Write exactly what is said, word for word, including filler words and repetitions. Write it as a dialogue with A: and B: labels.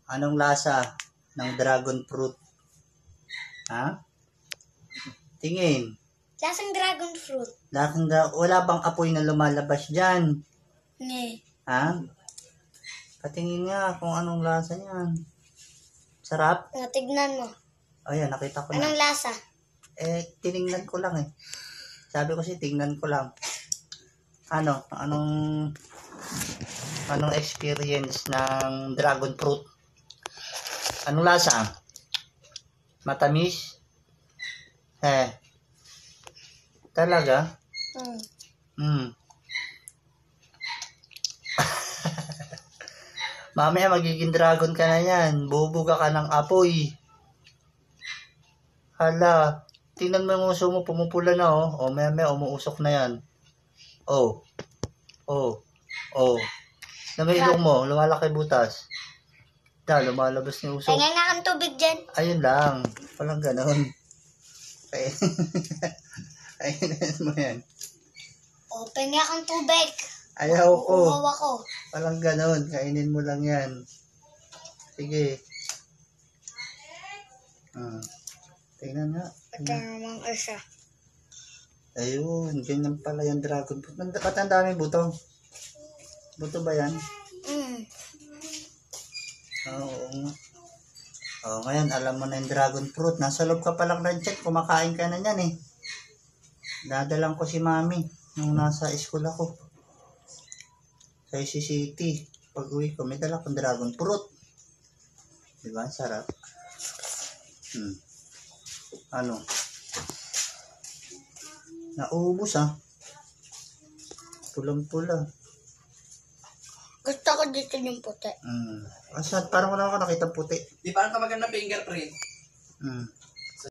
A: Anong lasa ng dragon fruit? Ha? Tingin.
B: Lasang dragon fruit.
A: Lasang dra- wala bang apoy na lumalabas dyan?
B: Nge.
A: Ha? Patingin nga kung anong lasa niyan. Sarap?
B: O, tignan mo.
A: O yan, nakita ko na.
B: Anong lasa?
A: Eh, tiningnan ko lang eh. Sabi ko si tingnan ko lang. Ano? Anong anong experience ng dragon fruit? Anong lasa? Matamis? Eh. Talaga?
B: Hmm.
A: Hmm. Mamaya magiging dragon ka na yan. Bubuga ka ng apoy. Hala. Tingnan mo yung uso mo. Pumupula na oh. O maya maya umuusok na yan. Oh. Oh. Oh. Na may ilong mo. Lumalaki butas. Da, lumalabas na yung uso.
B: Kaya nga kang tubig dyan.
A: Ayun lang. Walang ganon. Ay. Ayun mo yan.
B: O, penga kang tubig.
A: Ayaw ko.
B: Kukuhaw ako.
A: Walang ganon. Kainin mo lang yan. Sige. Ah. Tingnan nga.
B: Ito namang isa.
A: Ayun. Ganyan pala yung dragon fruit. Ba't ang dami buto? Buto ba yan?
B: Hmm.
A: Oo nga. Oh, ngayon alam mo na yung dragon fruit. Nasa loob ka pa lang ng check. Kumakain ka na yan eh. Dadalang ko si mami nung nasa school ako. Sa I C City. Pag uwi ko, may dala kong dragon fruit. Diba? Sarap. Hmm. Ano? Nauubos ah. Pulang-pula.
B: Gusto ko dito yung puti.
A: Hmm. Asa, parang wala ako nakita puti.
C: Di ba ang maganda fingerprint?
A: Hmm.